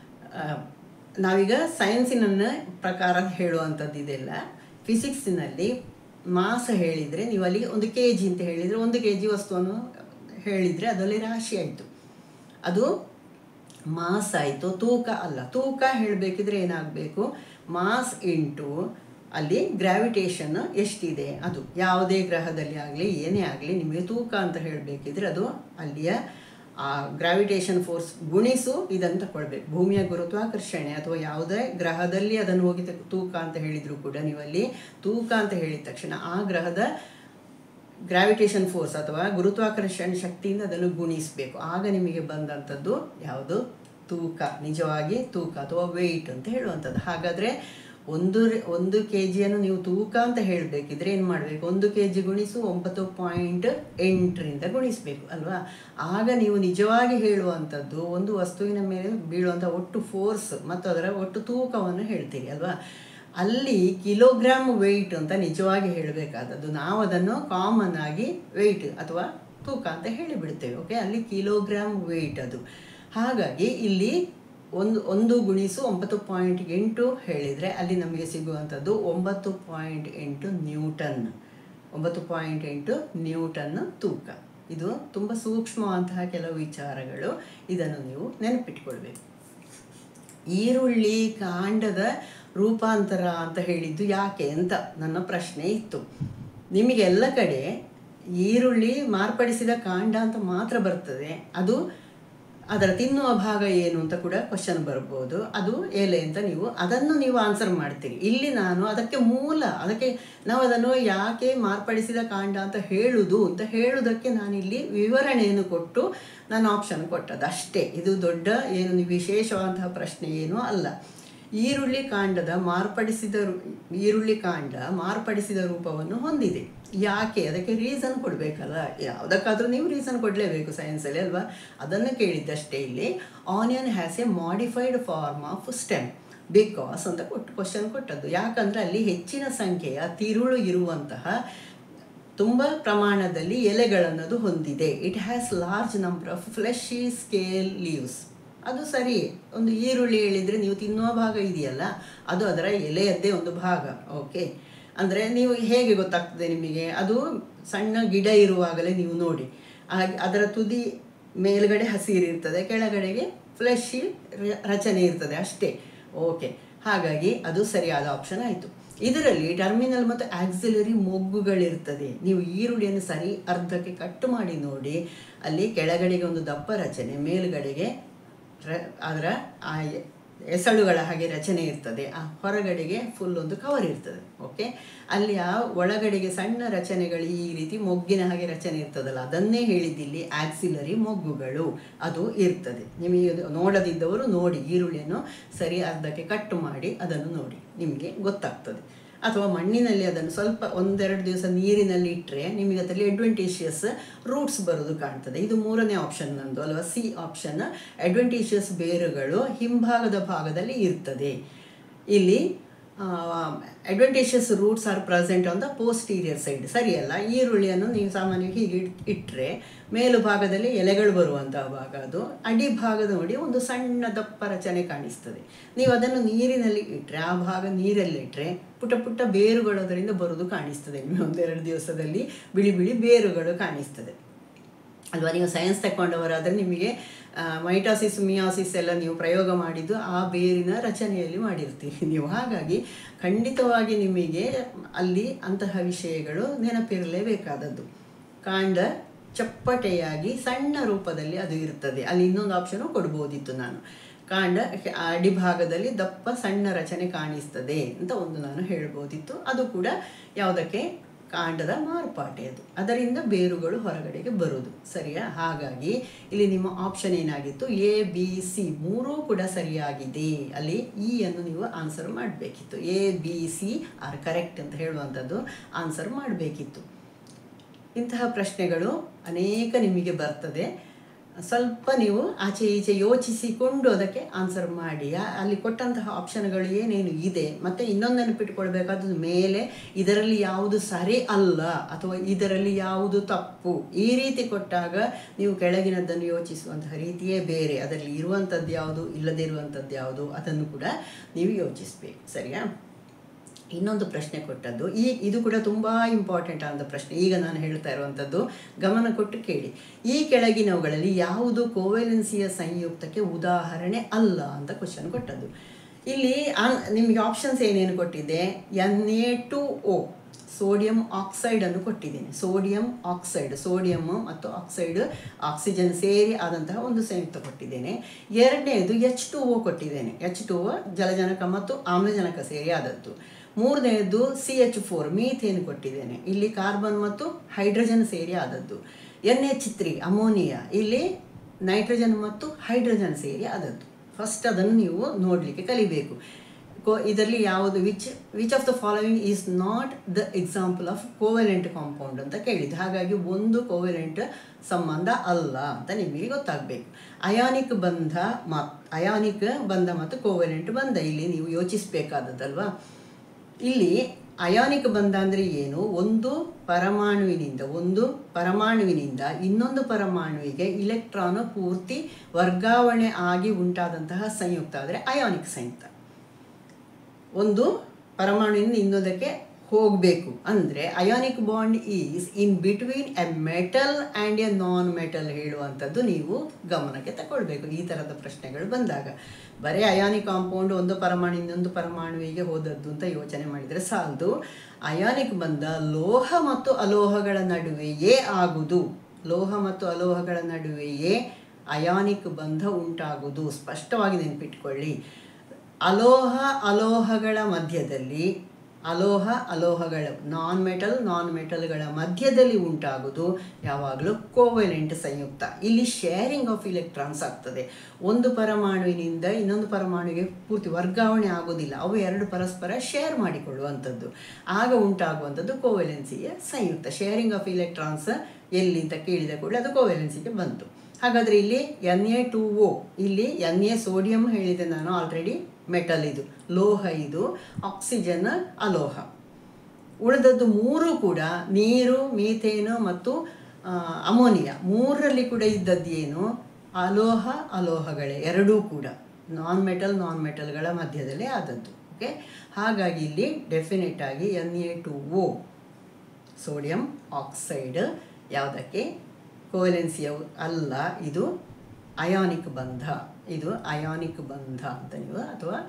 ನಾವೀಗ ಸೈನ್ಸಿನ ಪ್ರಕಾರ ಹೇಳುವಂಥದ್ದು ಇದೆಲ್ಲ. ಫಿಸಿಕ್ಸಿನಲ್ಲಿ ಮಾಸ ಹೇಳಿದರೆ ನೀವು ಅಲ್ಲಿಗೆ ಒಂದು ಕೆ ಜಿ ಅಂತ ಹೇಳಿದರೆ, ಒಂದು ಕೆ ಜಿ ವಸ್ತುವನ್ನು ಹೇಳಿದರೆ ಅದರಲ್ಲಿ ರಾಶಿ ಆಯಿತು, ಅದು ಮಾಸ್ ಆಯಿತು, ತೂಕ ಅಲ್ಲ. ತೂಕ ಹೇಳಬೇಕಿದ್ರೆ ಏನಾಗಬೇಕು, ಮಾಸ್ ಇಂಟು ಅಲ್ಲಿ ಗ್ರಾವಿಟೇಷನ್ ಎಷ್ಟಿದೆ ಅದು. ಯಾವುದೇ ಗ್ರಹದಲ್ಲಿ ಆಗಲಿ ಏನೇ ಆಗಲಿ ನಿಮಗೆ ತೂಕ ಅಂತ ಹೇಳಬೇಕಿದ್ರೆ ಅದು ಅಲ್ಲಿಯ ಆ ಗ್ರಾವಿಟೇಷನ್ ಫೋರ್ಸ್ ಗುಣಿಸು ಇದನ್ನು ತಗೊಳ್ಬೇಕು. ಭೂಮಿಯ ಗುರುತ್ವಾಕರ್ಷಣೆ ಅಥವಾ ಯಾವುದೇ ಗ್ರಹದಲ್ಲಿ ಅದನ್ನು ಹೋಗಿ ತೂಕ ಅಂತ ಹೇಳಿದರೂ ಕೂಡ ನೀವಲ್ಲಿ ತೂಕ ಅಂತ ಹೇಳಿದ ತಕ್ಷಣ ಆ ಗ್ರಹದ ಗ್ರಾವಿಟೇಷನ್ ಫೋರ್ಸ್ ಅಥವಾ ಗುರುತ್ವಾಕರ್ಷಣೆ ಶಕ್ತಿಯಿಂದ ಅದನ್ನು ಗುಣಿಸಬೇಕು. ಆಗ ನಿಮಗೆ ಬಂದಂಥದ್ದು ಯಾವುದು, ತೂಕ, ನಿಜವಾಗಿ ತೂಕ ಅಥವಾ ವೆಯ್ಟ್ ಅಂತ ಹೇಳುವಂಥದ್ದು. ಹಾಗಾದರೆ ಒಂದು ಒಂದು ಕೆ ಜಿಯನ್ನು ನೀವು ತೂಕ ಅಂತ ಹೇಳಬೇಕಿದ್ರೆ ಏನು ಮಾಡಬೇಕು, ಒಂದು ಕೆ ಜಿ ಗುಣಿಸು ಒಂಬತ್ತು ಪಾಯಿಂಟ್ ಎಂಟರಿಂದ ಗುಣಿಸಬೇಕು ಅಲ್ವಾ. ಆಗ ನೀವು ನಿಜವಾಗಿ ಹೇಳುವಂಥದ್ದು ಒಂದು ವಸ್ತುವಿನ ಮೇಲೆ ಬೀಳುವಂಥ ಒಟ್ಟು ಫೋರ್ಸ್ ಮತ್ತು ಅದರ ಒಟ್ಟು ತೂಕವನ್ನು ಹೇಳ್ತೀರಿ ಅಲ್ವಾ. ಅಲ್ಲಿ ಕಿಲೋಗ್ರಾಮ್ ವೆಯ್ಟ್ ಅಂತ ನಿಜವಾಗಿ ಹೇಳಬೇಕಾದದ್ದು, ನಾವು ಅದನ್ನು ಕಾಮನ್ ಆಗಿ ವೆಯ್ಟ್ ಅಥವಾ ತೂಕ ಅಂತ ಹೇಳಿಬಿಡ್ತೇವೆ. ಓಕೆ, ಅಲ್ಲಿ ಕಿಲೋಗ್ರಾಮ್ ವೆಯ್ಟ್ ಅದು. ಹಾಗಾಗಿ ಇಲ್ಲಿ ಒಂದು ಒಂದು ಗುಣಿಸು ಒಂಬತ್ತು ಪಾಯಿಂಟ್ ಎಂಟು ಹೇಳಿದರೆ ಅಲ್ಲಿ ನಮಗೆ ಸಿಗುವಂಥದ್ದು ಒಂಬತ್ತು ಪಾಯಿಂಟ್ ಎಂಟು ನ್ಯೂಟನ್. ಒಂಬತ್ತು ಪಾಯಿಂಟ್ ಎಂಟು ನ್ಯೂಟನ್ ತೂಕ. ಇದು ತುಂಬ ಸೂಕ್ಷ್ಮವಂತಹ ಕೆಲವು ವಿಚಾರಗಳು, ಇದನ್ನು ನೀವು ನೆನಪಿಟ್ಕೊಳ್ಬೇಕು. ಈರುಳ್ಳಿ ಕಾಂಡದ ರೂಪಾಂತರ ಅಂತ ಹೇಳಿದ್ದು ಯಾಕೆ ಅಂತ ನನ್ನ ಪ್ರಶ್ನೆ ಇತ್ತು. ನಿಮಗೆಲ್ಲ ಕಡೆ ಈರುಳ್ಳಿ ಮಾರ್ಪಡಿಸಿದ ಕಾಂಡ ಅಂತ ಮಾತ್ರ ಬರ್ತದೆ, ಅದು ಅದರ ತಿನ್ನುವ ಭಾಗ ಏನು ಅಂತ ಕೂಡ ಕ್ವಶನ್ ಬರ್ಬೋದು. ಅದು ಎಲೆ ಅಂತ ನೀವು ಅದನ್ನು ನೀವು ಆನ್ಸರ್ ಮಾಡ್ತೀರಿ. ಇಲ್ಲಿ ನಾನು ಅದಕ್ಕೆ ಮೂಲ, ಅದಕ್ಕೆ ನಾವು ಅದನ್ನು ಯಾಕೆ ಮಾರ್ಪಡಿಸಿದ ಕಾಂಡ ಅಂತ ಹೇಳುವುದು ಅಂತ ಹೇಳುವುದಕ್ಕೆ ನಾನಿಲ್ಲಿ ವಿವರಣೆಯನ್ನು ಕೊಟ್ಟು ನಾನು ಆಪ್ಷನ್ ಕೊಟ್ಟದ್ದು ಅಷ್ಟೇ. ಇದು ದೊಡ್ಡ ಏನು ವಿಶೇಷವಾದಂತಹ ಪ್ರಶ್ನೆ ಏನೂ ಅಲ್ಲ. ಈರುಳ್ಳಿ ಕಾಂಡದ ಮಾರ್ಪಡಿಸಿದ ಈರುಳ್ಳಿ ಕಾಂಡ ಮಾರ್ಪಡಿಸಿದ ರೂಪವನ್ನು ಹೊಂದಿದೆ. ಯಾಕೆ, ಅದಕ್ಕೆ ರೀಸನ್ ಕೊಡಬೇಕಲ್ಲ. ಯಾವುದಕ್ಕಾದರೂ ನೀವು ರೀಸನ್ ಕೊಡಲೇಬೇಕು ಸೈನ್ಸಲ್ಲಿ ಅಲ್ವಾ. ಅದನ್ನು ಕೇಳಿದ್ದಷ್ಟೇ. ಇಲ್ಲಿ onion has a modified form of stem because ಅಂತ ಕೊಟ್ಟು ಕ್ವಶನ್ ಕೊಟ್ಟದ್ದು. ಯಾಕಂದರೆ ಅಲ್ಲಿ ಹೆಚ್ಚಿನ ಸಂಖ್ಯೆಯ ತಿರುಳು ಇರುವಂತಹ ತುಂಬ ಪ್ರಮಾಣದಲ್ಲಿ ಎಲೆಗಳನ್ನದು ಹೊಂದಿದೆ. It has large number of fleshy scale leaves. ಅದು ಸರಿ. ಒಂದು ಈರುಳ್ಳಿ ಹೇಳಿದರೆ ನೀವು ತಿನ್ನುವ ಭಾಗ ಇದೆಯಲ್ಲ, ಅದು ಅದರ ಎಲೆಯದ್ದೇ ಒಂದು ಭಾಗ. ಓಕೆ, ಅಂದರೆ ನೀವು ಹೇಗೆ ಗೊತ್ತಾಗ್ತದೆ ನಿಮಗೆ, ಅದು ಸಣ್ಣ ಗಿಡ ಇರುವಾಗಲೇ ನೀವು ನೋಡಿ, ಹಾಗೆ ಅದರ ತುದಿ ಮೇಲ್ಗಡೆ ಹಸಿರಿರ್ತದೆ, ಕೆಳಗಡೆಗೆ ಫ್ಲೆಶಿ ರಚನೆ ಇರ್ತದೆ ಅಷ್ಟೇ. ಓಕೆ, ಹಾಗಾಗಿ ಅದು ಸರಿಯಾದ ಆಪ್ಷನ್ ಆಯಿತು. ಇದರಲ್ಲಿ ಟರ್ಮಿನಲ್ ಮತ್ತು ಆಕ್ಸಿಲರಿ ಮೊಗ್ಗುಗಳಿರ್ತದೆ. ನೀವು ಈರುಳ್ಳಿಯನ್ನು ಸರಿ ಅರ್ಧಕ್ಕೆ ಕಟ್ ಮಾಡಿ ನೋಡಿ, ಅಲ್ಲಿ ಕೆಳಗಡೆಗೆ ಒಂದು ದಪ್ಪ ರಚನೆ, ಮೇಲುಗಡೆಗೆ ರ ಅದರ ಆ ಎಸಳುಗಳ ಹಾಗೆ ರಚನೆ ಇರ್ತದೆ, ಆ ಹೊರಗಡೆಗೆ ಫುಲ್ ಒಂದು ಕವರ್ ಇರ್ತದೆ. ಓಕೆ, ಅಲ್ಲಿ ಆ ಒಳಗಡೆಗೆ ಸಣ್ಣ ರಚನೆಗಳು ಈ ರೀತಿ ಮೊಗ್ಗಿನ ಹಾಗೆ ರಚನೆ ಇರ್ತದಲ್ಲ, ಅದನ್ನೇ ಹೇಳಿದ್ದಿಲ್ಲಿ ಆಕ್ಸಿಲರಿ ಮೊಗ್ಗುಗಳು ಅದು ಇರ್ತದೆ. ನಿಮಗೆ ನೋಡದಿದ್ದವರು ನೋಡಿ, ಈರುಳ್ಳಿಯನ್ನು ಸರಿ ಅರ್ಧಕ್ಕೆ ಕಟ್ ಮಾಡಿ ಅದನ್ನು ನೋಡಿ, ನಿಮಗೆ ಗೊತ್ತಾಗ್ತದೆ. ಅಥವಾ ಮಣ್ಣಿನಲ್ಲಿ ಅದನ್ನು ಸ್ವಲ್ಪ ಒಂದೆರಡು ದಿವಸ ನೀರಿನಲ್ಲಿ ಇಟ್ಟರೆ ನಿಮಗೆ ಅದರಲ್ಲಿ ಅಡ್ವೆಂಟೇಷಿಯಸ್ ರೂಟ್ಸ್ ಬರೋದು ಕಾಣ್ತದೆ. ಇದು ಮೂರನೇ ಆಪ್ಷನ್ ನಂದು ಅಲ್ವಾ, ಸಿ ಆಪ್ಷನ್. ಅಡ್ವೆಂಟೇಷಿಯಸ್ ಬೇರುಗಳು ಹಿಂಭಾಗದ ಭಾಗದಲ್ಲಿ ಇರ್ತದೆ. ಇಲ್ಲಿ adventitious roots are present on the posterior side. ಸರಿಯಲ್ಲ, ಈರುಳ್ಳಿಯನ್ನು ನೀವು ಸಾಮಾನ್ಯವಾಗಿ ಹೀಗೆ ಇಟ್ಟರೆ ಮೇಲು ಭಾಗದಲ್ಲಿ ಎಲೆಗಳು ಬರುವಂತಹ ಭಾಗ ಅದು, ಅಡಿ ಭಾಗ ನೋಡಿ ಒಂದು ಸಣ್ಣ ದಪ್ಪ ರಚನೆ ಕಾಣಿಸ್ತದೆ. ನೀವು ಅದನ್ನು ನೀರಿನಲ್ಲಿ ಇಟ್ಟರೆ, ಆ ಭಾಗ ನೀರಲ್ಲಿ ಇಟ್ಟರೆ ಪುಟ್ಟ ಪುಟ್ಟ ಬೇರುಗಳು ಅದರಿಂದ ಬರೋದು ಕಾಣಿಸ್ತದೆ. ನಿಮಗೆ ಒಂದೆರಡು ದಿವಸದಲ್ಲಿ ಬಿಳಿ ಬಿಳಿ ಬೇರುಗಳು ಕಾಣಿಸ್ತದೆ ಅಲ್ವಾ. ನೀವು ಸೈನ್ಸ್ ತಗೊಂಡವರಾದರೆ ನಿಮಗೆ ಮೈಟಾಸಿಸ್ ಮಿಯಾಸಿಸ್ ಎಲ್ಲ ನೀವು ಪ್ರಯೋಗ ಮಾಡಿದ್ದು ಆ ಬೇರಿನ ರಚನೆಯಲ್ಲಿ ಮಾಡಿರ್ತೀರಿ ನೀವು. ಹಾಗಾಗಿ ಖಂಡಿತವಾಗಿ ನಿಮಗೆ ಅಲ್ಲಿ ಅಂತಹ ವಿಷಯಗಳು ನೆನಪಿರಲೇಬೇಕಾದದ್ದು. ಕಾಂಡ ಚಪ್ಪಟೆಯಾಗಿ ಸಣ್ಣ ರೂಪದಲ್ಲಿ ಅದು ಇರ್ತದೆ. ಅಲ್ಲಿ ಇನ್ನೊಂದು ಆಪ್ಷನು ಕೊಡ್ಬೋದಿತ್ತು ನಾನು, ಕಾಂಡ ಅಡಿಭಾಗದಲ್ಲಿ ದಪ್ಪ ಸಣ್ಣ ರಚನೆ ಕಾಣಿಸ್ತದೆ ಅಂತ ಒಂದು ನಾನು ಹೇಳ್ಬೋದಿತ್ತು. ಅದು ಕೂಡ ಯಾವುದಕ್ಕೆ, ಕಾಂಡದ ಮಾರ್ಪಾಟೆ ಅದು, ಅದರಿಂದ ಬೇರುಗಳು ಹೊರಗಡೆಗೆ ಬರುವುದು. ಸರಿಯಾ? ಹಾಗಾಗಿ ಇಲ್ಲಿ ನಿಮ್ಮ ಆಪ್ಷನ್ ಏನಾಗಿತ್ತು, ಎ ಬಿ ಸಿ ಮೂರೂ ಕೂಡ ಸರಿಯಾಗಿದೆ. ಅಲ್ಲಿ ಇ ಅನ್ನು ನೀವು ಆನ್ಸರ್ ಮಾಡಬೇಕಿತ್ತು. A B C are correct ಅಂತ ಹೇಳುವಂಥದ್ದು ಆನ್ಸರ್ ಮಾಡಬೇಕಿತ್ತು. ಇಂತಹ ಪ್ರಶ್ನೆಗಳು ಅನೇಕ ನಿಮಗೆ ಬರ್ತದೆ. ಸ್ವಲ್ಪ ನೀವು ಆಚೆ ಈಚೆ ಯೋಚಿಸಿಕೊಂಡು ಅದಕ್ಕೆ ಆನ್ಸರ್ ಮಾಡಿ. ಅಲ್ಲಿ ಕೊಟ್ಟಂತಹ ಆಪ್ಷನ್ಗಳು ಏನೇನು ಇದೆ, ಮತ್ತು ಇನ್ನೊಂದು ನೆನಪಿಟ್ಕೊಳ್ಬೇಕಾದ್ದು, ಮೇಲೆ ಇದರಲ್ಲಿ ಯಾವುದು ಸರಿ ಅಲ್ಲ ಅಥವಾ ಇದರಲ್ಲಿ ಯಾವುದು ತಪ್ಪು, ಈ ರೀತಿ ಕೊಟ್ಟಾಗ ನೀವು ಕೆಳಗಿನದ್ದನ್ನು ಯೋಚಿಸುವಂತಹ ರೀತಿಯೇ ಬೇರೆ. ಅದರಲ್ಲಿ ಇರುವಂಥದ್ದು ಯಾವುದು, ಇಲ್ಲದೇ ಇರುವಂಥದ್ದು ಯಾವುದು, ಅದನ್ನು ಕೂಡ ನೀವು ಯೋಚಿಸಬೇಕು. ಸರಿಯಾ? ಇನ್ನೊಂದು ಪ್ರಶ್ನೆ ಕೊಟ್ಟದ್ದು, ಈ ಇದು ಕೂಡ ತುಂಬ ಇಂಪಾರ್ಟೆಂಟ್ ಆದ ಪ್ರಶ್ನೆ. ಈಗ ನಾನು ಹೇಳ್ತಾ ಇರುವಂಥದ್ದು ಗಮನ ಕೊಟ್ಟು ಕೇಳಿ. ಈ ಕೆಳಗಿನವುಗಳಲ್ಲಿ ಯಾವುದು ಕೋವೆಲೆನ್ಸಿಯ ಸಂಯುಕ್ತಕ್ಕೆ ಉದಾಹರಣೆ ಅಲ್ಲ ಅಂತ ಕ್ವಶನ್ ಕೊಟ್ಟದ್ದು. ಇಲ್ಲಿ ಆನ್ ನಿಮಗೆ ಆಪ್ಷನ್ಸ್ ಏನೇನು ಕೊಟ್ಟಿದೆ, N A two O sodium ಆಕ್ಸೈಡನ್ನು ಕೊಟ್ಟಿದ್ದೇನೆ. ಸೋಡಿಯಂ ಆಕ್ಸೈಡ್, ಸೋಡಿಯಂ ಮತ್ತು ಆಕ್ಸೈಡ್ ಆಕ್ಸಿಜನ್ ಸೇರಿ ಆದಂತಹ ಒಂದು ಸಂಯುಕ್ತ ಕೊಟ್ಟಿದ್ದೇನೆ. ಎರಡನೇದು ಎಚ್ ಟು ಓ ಕೊಟ್ಟಿದ್ದೇನೆ. ಎಚ್ ಟು ಓ ಜಲಜನಕ ಮತ್ತು ಆಮ್ಲಜನಕ ಸೇರಿ ಆದದ್ದು. ಮೂರನೇದು ಸಿ ಎಚ್ ಫೋರ್ ಮೀಥೇನ್ ಕೊಟ್ಟಿದ್ದೇನೆ. ಇಲ್ಲಿ ಕಾರ್ಬನ್ ಮತ್ತು ಹೈಡ್ರೋಜನ್ ಸೇರಿ ಆದದ್ದು. ಎನ್ ಎಚ್ ತ್ರೀ ಅಮೋನಿಯಾ, ಇಲ್ಲಿ ನೈಟ್ರೋಜನ್ ಮತ್ತು ಹೈಡ್ರೋಜನ್ ಸೇರಿ ಆದದ್ದು. ಫಸ್ಟ್ ಅದನ್ನು ನೀವು ನೋಡಲಿಕ್ಕೆ ಕಲಿಬೇಕು. ಕೋ ಇದರಲ್ಲಿ ಯಾವುದು which which of the following is not the example of covalent compound ಅಂತ ಕೇಳಿದ್ದು. ಹಾಗಾಗಿ ಒಂದು ಕೋವೆಲೆಂಟ್ ಸಂಬಂಧ ಅಲ್ಲ ಅಂತ ನಿಮಗೆ ಗೊತ್ತಾಗಬೇಕು. ಅಯಾನಿಕ್ ಬಂಧ ಮತ್ ಅಯಾನಿಕ್ ಬಂಧ ಮತ್ತು ಕೋವೆಲೆಂಟ್ ಬಂಧ ಇಲ್ಲಿ ನೀವು ಯೋಚಿಸಬೇಕಾದದ್ದಲ್ವಾ. ಇಲ್ಲಿ ಅಯಾನಿಕ್ ಬಂಧ ಅಂದರೆ ಏನು, ಒಂದು ಪರಮಾಣುವಿನಿಂದ ಒಂದು ಪರಮಾಣುವಿನಿಂದ ಇನ್ನೊಂದು ಪರಮಾಣುವಿಗೆ ಇಲೆಕ್ಟ್ರಾನು ಪೂರ್ತಿ ವರ್ಗಾವಣೆ ಆಗಿ ಉಂಟಾದಂತಹ ಸಂಯುಕ್ತ ಆದರೆ ಅಯಾನಿಕ್ ಸಂಯುಕ್ತ. ಒಂದು ಪರಮಾಣುವಿನಿಂದ ಇನ್ನೊಂದಕ್ಕೆ ಹೋಗಬೇಕು ಅಂದರೆ ionic bond is in between a metal and a non metal ಹೇಳುವಂಥದ್ದು ನೀವು ಗಮನಕ್ಕೆ ತಗೊಳ್ಬೇಕು ಈ ಥರದ ಪ್ರಶ್ನೆಗಳು ಬಂದಾಗ. ಬರೀ ಅಯಾನಿಕ್ ಕಾಂಪೌಂಡ್ ಒಂದು ಪರಮಾಣು ಇನ್ನೊಂದು ಪರಮಾಣುವಿಗೆ ಹೋದದ್ದು ಅಂತ ಯೋಚನೆ ಮಾಡಿದರೆ ಸಾಲದು. ಅಯಾನಿಕ್ ಬಂಧ ಲೋಹ ಮತ್ತು ಅಲೋಹಗಳ ನಡುವೆಯೇ ಆಗುವುದು. ಲೋಹ ಮತ್ತು ಅಲೋಹಗಳ ನಡುವೆಯೇ ಅಯಾನಿಕ್ ಬಂಧ ಉಂಟಾಗುವುದು. ಸ್ಪಷ್ಟವಾಗಿ ನೆನಪಿಟ್ಕೊಳ್ಳಿ. ಅಲೋಹ ಅಲೋಹಗಳ ಮಧ್ಯದಲ್ಲಿ ಅಲೋಹ ಅಲೋಹಗಳ ನಾನ್ ಮೆಟಲ್ ನಾನ್ ಮೆಟಲ್ಗಳ ಮಧ್ಯದಲ್ಲಿ ಉಂಟಾಗುವುದು ಯಾವಾಗಲೂ ಕೋವೆಲೆಂಟ್ ಸಂಯುಕ್ತ. ಇಲ್ಲಿ ಶೇರಿಂಗ್ ಆಫ್ ಇಲೆಕ್ಟ್ರಾನ್ಸ್ ಆಗ್ತದೆ. ಒಂದು ಪರಮಾಣುವಿನಿಂದ ಇನ್ನೊಂದು ಪರಮಾಣುವಿಗೆ ಪೂರ್ತಿ ವರ್ಗಾವಣೆ ಆಗೋದಿಲ್ಲ, ಅವು ಎರಡು ಪರಸ್ಪರ ಶೇರ್ ಮಾಡಿಕೊಳ್ಳುವಂಥದ್ದು. ಆಗ ಉಂಟಾಗುವಂಥದ್ದು ಕೋವೆಲೆನ್ಸಿಯ ಸಂಯುಕ್ತ. ಶೇರಿಂಗ್ ಆಫ್ ಇಲೆಕ್ಟ್ರಾನ್ಸ್ ಎಲ್ಲಿ ಅಂತ ಕೇಳಿದ ಕೂಡಲೇ ಅದು ಕೋವೆಲೆನ್ಸಿಗೆ ಬಂತು. ಹಾಗಾದರೆ ಇಲ್ಲಿ ಎನ್ ಎ ಟು ಓ, ಇಲ್ಲಿ ಎನ್ ಎ ಸೋಡಿಯಂ ಹೇಳಿದೆ ನಾನು ಆಲ್ರೆಡಿ, ಮೆಟಲ್ ಇದು, ಲೋಹ ಇದು, ಆಕ್ಸಿಜನ್ ಅಲೋಹ. ಉಳಿದದ್ದು ಮೂರು ಕೂಡ ನೀರು, ಮೀಥೇನು ಮತ್ತು ಅಮೋನಿಯಾ. ಮೂರರಲ್ಲಿ ಕೂಡ ಇದ್ದದ್ದು ಏನು, ಅಲೋಹ ಅಲೋಹಗಳೇ ಎರಡೂ ಕೂಡ ನಾನ್ ಮೆಟಲ್ ನಾನ್ ಮೆಟಲ್ಗಳ ಮಧ್ಯದಲ್ಲೇ ಆದದ್ದು. ಓಕೆ, ಹಾಗಾಗಿ ಇಲ್ಲಿ ಡೆಫಿನೆಟ್ ಆಗಿ N A two O sodium oxide ಯಾವುದಕ್ಕೆ ಕೋವೆಲೆನ್ಸಿಯ ಅಲ್ಲ, ಇದು ಅಯಾನಿಕ್ ಬಂಧ. ಇದು ಅಯಾನಿಕ್ ಬಂಧ ಅಂತ ನೀವು ಅಥವಾ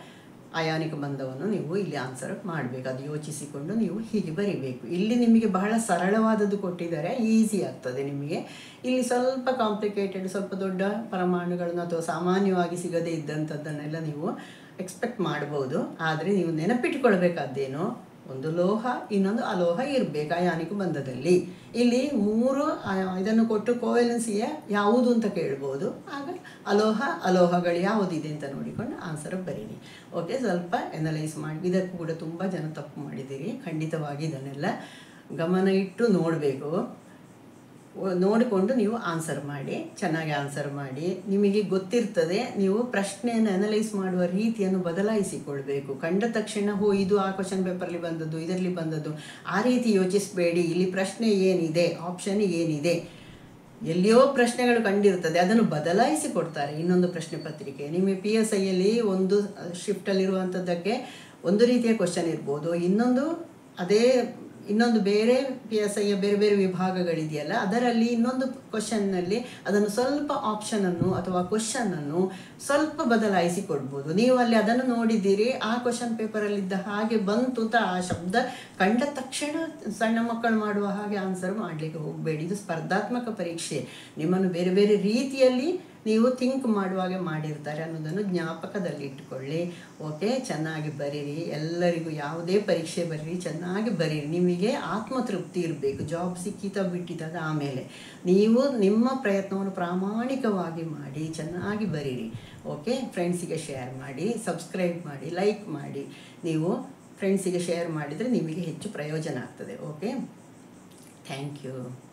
ಅಯಾನಿಕ ಬಂಧವನ್ನು ನೀವು ಇಲ್ಲಿ ಆನ್ಸರ್ ಮಾಡಬೇಕು. ಅದು ಯೋಚಿಸಿಕೊಂಡು ನೀವು ಹೀಗೆ ಬರೀಬೇಕು. ಇಲ್ಲಿ ನಿಮಗೆ ಬಹಳ ಸರಳವಾದದ್ದು ಕೊಟ್ಟಿದ್ದಾರೆ, ಈಸಿ ಆಗ್ತದೆ ನಿಮಗೆ. ಇಲ್ಲಿ ಸ್ವಲ್ಪ ಕಾಂಪ್ಲಿಕೇಟೆಡ್, ಸ್ವಲ್ಪ ದೊಡ್ಡ ಪರಮಾಣುಗಳನ್ನು ಅಥವಾ ಸಾಮಾನ್ಯವಾಗಿ ಸಿಗದೇ ಇದ್ದಂಥದ್ದನ್ನೆಲ್ಲ ನೀವು ಎಕ್ಸ್ಪೆಕ್ಟ್ ಮಾಡ್ಬೋದು. ಆದರೆ ನೀವು ನೆನಪಿಟ್ಕೊಳ್ಬೇಕಾದ್ದೇನು, ಒಂದು ಲೋಹ ಇನ್ನೊಂದು ಅಲೋಹ ಇರಬೇಕು ಅಯಾನಿಕ ಬಂಧದಲ್ಲಿ. ಇಲ್ಲಿ ಮೂರು ಇದನ್ನು ಕೊಟ್ಟು ಕೋವೆಲೆನ್ಸಿಯ ಯಾವುದು ಅಂತ ಕೇಳ್ಬೋದು. ಆಗ ಅಲೋಹ ಅಲೋಹಗಳು ಯಾವುದಿದೆ ಅಂತ ನೋಡಿಕೊಂಡು ಆನ್ಸರ್ ಬರೀರಿ. ಓಕೆ, ಸ್ವಲ್ಪ ಎನಲೈಸ್ ಮಾಡಿ. ಇದಕ್ಕೂ ಕೂಡ ತುಂಬ ಜನ ತಪ್ಪು ಮಾಡಿದ್ದೀರಿ. ಖಂಡಿತವಾಗಿ ಇದನ್ನೆಲ್ಲ ಗಮನ ಇಟ್ಟು ನೋಡಬೇಕು. ನೋಡಿಕೊಂಡು ನೀವು ಆನ್ಸರ್ ಮಾಡಿ, ಚೆನ್ನಾಗಿ ಆನ್ಸರ್ ಮಾಡಿ. ನಿಮಗೆ ಗೊತ್ತಿರ್ತದೆ, ನೀವು ಪ್ರಶ್ನೆಯನ್ನು ಅನಲೈಸ್ ಮಾಡುವ ರೀತಿಯನ್ನು ಬದಲಾಯಿಸಿಕೊಳ್ಬೇಕು. ಕಂಡ ತಕ್ಷಣ ಹೋ ಇದು ಆ ಕ್ವಶನ್ ಪೇಪರ್ಲಿ ಬಂದದ್ದು, ಇದರಲ್ಲಿ ಬಂದದ್ದು, ಆ ರೀತಿ ಯೋಚಿಸಬೇಡಿ. ಇಲ್ಲಿ ಪ್ರಶ್ನೆ ಏನಿದೆ, ಆಪ್ಷನ್ ಏನಿದೆ, ಎಲ್ಲಿಯೋ ಪ್ರಶ್ನೆಗಳು ಕಂಡಿರ್ತದೆ, ಅದನ್ನು ಬದಲಾಯಿಸಿ ಕೊಡ್ತಾರೆ ಇನ್ನೊಂದು ಪ್ರಶ್ನೆ ಪತ್ರಿಕೆ. ನಿಮಗೆ ಪಿ ಎಸ್ ಐಯಲ್ಲಿ ಒಂದು ಶಿಫ್ಟಲ್ಲಿರುವಂಥದ್ದಕ್ಕೆ ಒಂದು ರೀತಿಯ ಕ್ವಶನ್ ಇರ್ಬೋದು, ಇನ್ನೊಂದು ಅದೇ ಇನ್ನೊಂದು ಬೇರೆ ಪಿ ಎಸ್ ಐಯ ಬೇರೆ ಬೇರೆ ವಿಭಾಗಗಳಿದೆಯಲ್ಲ, ಅದರಲ್ಲಿ ಇನ್ನೊಂದು ಕ್ವಶನ್ನಲ್ಲಿ ಅದನ್ನು ಸ್ವಲ್ಪ ಆಪ್ಷನನ್ನು ಅಥವಾ ಕ್ವಶನನ್ನು ಸ್ವಲ್ಪ ಬದಲಾಯಿಸಿ ಕೊಡ್ಬೋದು. ನೀವು ಅಲ್ಲಿ ಅದನ್ನು ನೋಡಿದ್ದೀರಿ, ಆ ಕ್ವಶನ್ ಪೇಪರಲ್ಲಿದ್ದ ಹಾಗೆ ಬಂತು ಅಂತ ಆ ಶಬ್ದ ಕಂಡ ತಕ್ಷಣ ಸಣ್ಣ ಮಕ್ಕಳು ಮಾಡುವ ಹಾಗೆ ಆನ್ಸರ್ ಮಾಡಲಿಕ್ಕೆ ಹೋಗಬೇಡಿ. ಇದು ಸ್ಪರ್ಧಾತ್ಮಕ ಪರೀಕ್ಷೆ. ನಿಮ್ಮನ್ನು ಬೇರೆ ಬೇರೆ ರೀತಿಯಲ್ಲಿ ನೀವು ಥಿಂಕ್ ಮಾಡುವಾಗೆ ಮಾಡಿರ್ತಾರೆ ಅನ್ನೋದನ್ನು ಜ್ಞಾಪಕದಲ್ಲಿ ಇಟ್ಟುಕೊಳ್ಳಿ. ಓಕೆ, ಚೆನ್ನಾಗಿ ಬರೀರಿ. ಎಲ್ಲರಿಗೂ ಯಾವುದೇ ಪರೀಕ್ಷೆ ಬರೀರಿ, ಚೆನ್ನಾಗಿ ಬರೀರಿ. ನಿಮಗೆ ಆತ್ಮತೃಪ್ತಿ ಇರಬೇಕು. ಜಾಬ್ ಸಿಕ್ಕಿತ ಬಿಟ್ಟಿದ್ದಾಗ ಆಮೇಲೆ ನೀವು ನಿಮ್ಮ ಪ್ರಯತ್ನವನ್ನು ಪ್ರಾಮಾಣಿಕವಾಗಿ ಮಾಡಿ, ಚೆನ್ನಾಗಿ ಬರೀರಿ. ಓಕೆ, ಫ್ರೆಂಡ್ಸಿಗೆ ಶೇರ್ ಮಾಡಿ, ಸಬ್ಸ್ಕ್ರೈಬ್ ಮಾಡಿ, ಲೈಕ್ ಮಾಡಿ. ನೀವು ಫ್ರೆಂಡ್ಸಿಗೆ ಶೇರ್ ಮಾಡಿದರೆ ನಿಮಗೆ ಹೆಚ್ಚು ಪ್ರಯೋಜನ ಆಗ್ತದೆ. Okay, thank you.